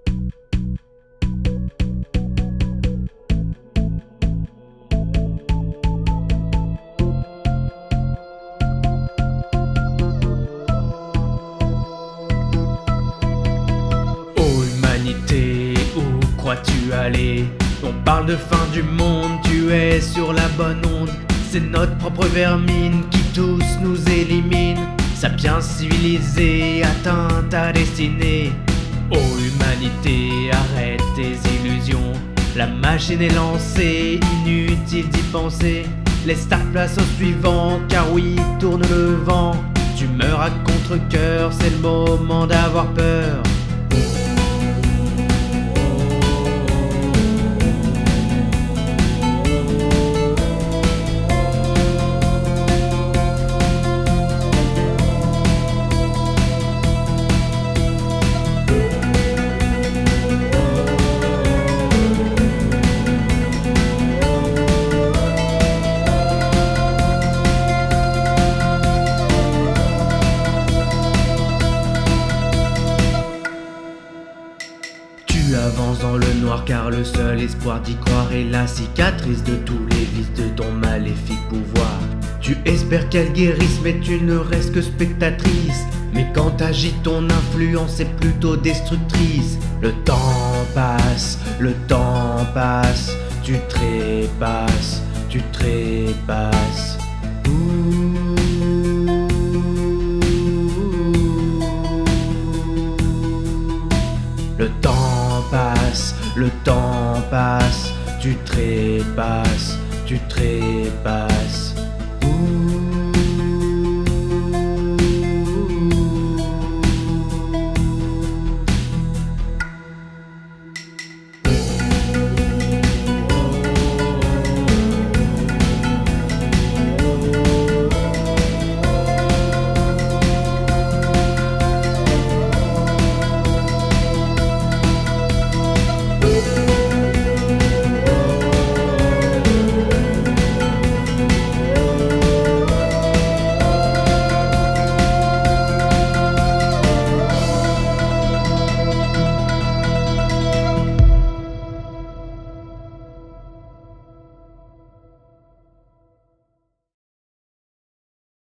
Où crois-tu aller? On parle de fin du monde, tu es sur la bonne onde. C'est notre propre vermine qui tous nous élimine. Sapiens civilisé, atteint ta destinée. Oh humanité, arrête tes illusions. La machine est lancée, inutile d'y penser. Laisse ta place au suivant, car oui, tourne le vent. Tu meurs à contre-cœur, c'est le moment d'avoir peur. Tu avances dans le noir car le seul espoir d'y croire est la cicatrice de tous les vices de ton maléfique pouvoir. Tu espères qu'elle guérisse mais tu ne restes que spectatrice. Mais quand agit ton influence est plutôt destructrice. Le temps passe, tu trépasses, tu trépasses. Le temps passe, tu trépasses, tu trépasses.